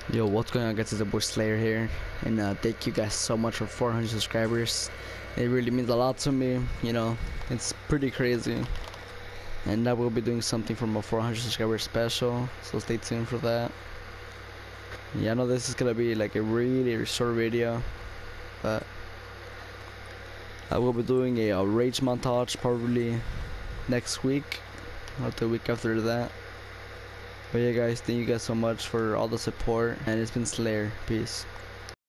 Yo, what's going on guys, it's the boy Slayer here, and thank you guys so much for 400 subscribers. It really means a lot to me, you know, it's pretty crazy. And I will be doing something for my 400 subscriber special, so stay tuned for that. Yeah, I know this is gonna be like a really short video, but I will be doing a rage montage probably next week, or the week after that. But yeah guys, thank you guys so much for all the support, and it's been Slayer. Peace.